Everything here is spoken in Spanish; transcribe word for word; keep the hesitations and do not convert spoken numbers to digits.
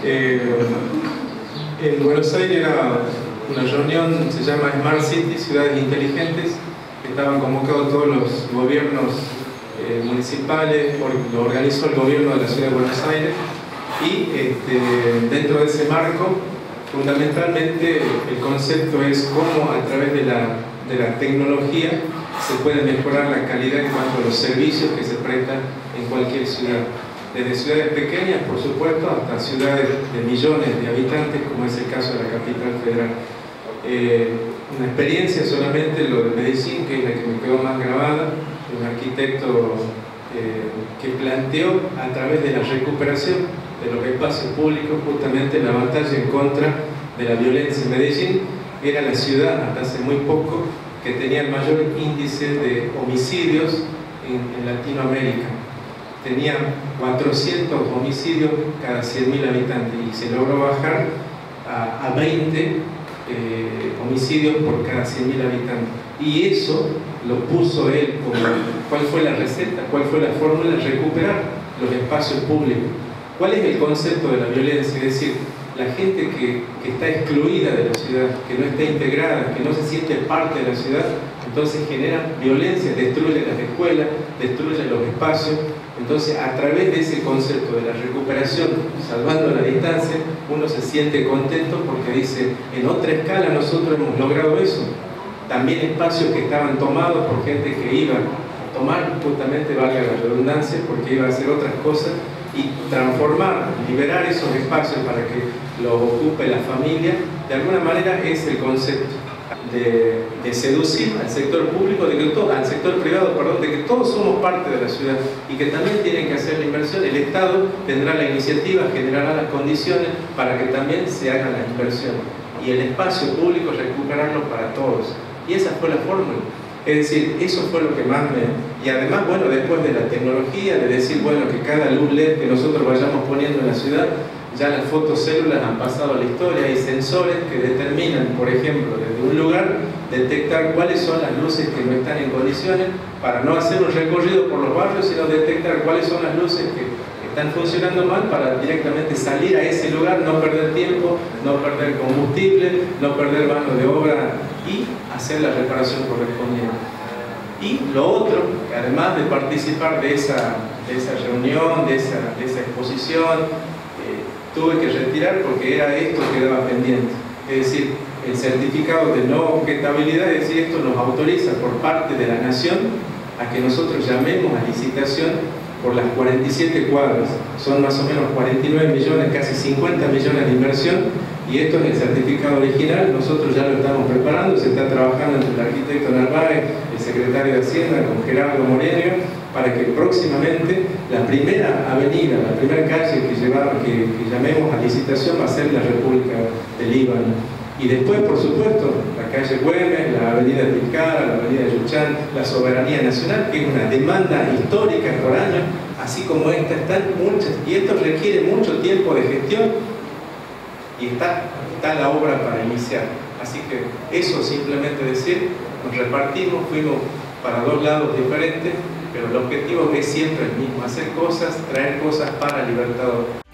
Eh, en Buenos Aires era una reunión, se llama Smart City, Ciudades Inteligentes, que estaban convocados todos los gobiernos eh, municipales, lo organizó el gobierno de la Ciudad de Buenos Aires, y este, dentro de ese marco, fundamentalmente el concepto es cómo a través de la, de la tecnología se puede mejorar la calidad en cuanto a los servicios que se prestan en cualquier ciudad. Desde ciudades pequeñas, por supuesto, hasta ciudades de millones de habitantes, como es el caso de la capital federal. Eh, una experiencia solamente, lo de Medellín, que es la que me quedó más grabada, un arquitecto eh, que planteó a través de la recuperación de los espacios públicos justamente la batalla en contra de la violencia. En Medellín era la ciudad, hasta hace muy poco, que tenía el mayor índice de homicidios en, en Latinoamérica. Tenía cuatrocientos homicidios cada cien mil habitantes y se logró bajar a, a veinte eh, homicidios por cada cien mil habitantes. Y eso lo puso él como, ¿cuál fue la receta? ¿Cuál fue la fórmula? Recuperar los espacios públicos. ¿Cuál es el concepto de la violencia? Es decir, la gente que, que está excluida de la ciudad, que no está integrada, que no se siente parte de la ciudad, entonces genera violencia, destruye las escuelas, destruye los espacios. Entonces, a través de ese concepto de la recuperación, salvando la distancia, uno se siente contento porque dice, en otra escala nosotros hemos logrado eso. También espacios que estaban tomados por gente que iba a tomar, justamente, valga la redundancia, porque iba a hacer otras cosas, y transformar, liberar esos espacios para que los ocupe la familia, de alguna manera es el concepto de, de seducir al sector público, de que todo, al sector privado, perdón, de que todos somos parte de la ciudad y que también tienen que hacer la inversión. El Estado tendrá la iniciativa, generará las condiciones para que también se hagan las inversiones y el espacio público recuperarlo para todos. Y esa fue la fórmula. Es decir, eso fue lo que más me... Y además, bueno, después de la tecnología, de decir, bueno, que cada luz L E D que nosotros vayamos poniendo en la ciudad, ya las fotocélulas han pasado a la historia, hay sensores que determinan, por ejemplo, desde un lugar, detectar cuáles son las luces que no están en condiciones, para no hacer un recorrido por los barrios, sino detectar cuáles son las luces que están funcionando mal para directamente salir a ese lugar, no perder tiempo, no perder combustible, no perder mano de obra y hacer la reparación correspondiente. Y lo otro, que además de participar de esa, de esa reunión, de esa, de esa exposición, eh, tuve que retirar porque era esto que quedaba pendiente. Es decir, el certificado de no objetabilidad, es decir, esto nos autoriza por parte de la Nación a que nosotros llamemos a licitación por las cuarenta y siete cuadras. Son más o menos cuarenta y nueve millones, casi cincuenta millones de inversión. Y esto es el certificado original, nosotros ya lo estamos preparando, se está trabajando entre el arquitecto Narváez, el secretario de Hacienda, con Gerardo Moreno, para que próximamente la primera avenida, la primera calle que, llevamos, que, que llamemos a licitación va a ser la República del Líbano. Y después, por supuesto, la calle Güemes, la avenida Tilcara, la avenida Yuchán, la soberanía nacional, que es una demanda histórica por año, así como esta, están muchas, y esto requiere mucho tiempo de gestión, y está, está la obra para iniciar. Así que eso simplemente decir, nos repartimos, fuimos para dos lados diferentes, pero el objetivo es siempre el mismo, hacer cosas, traer cosas para Libertador.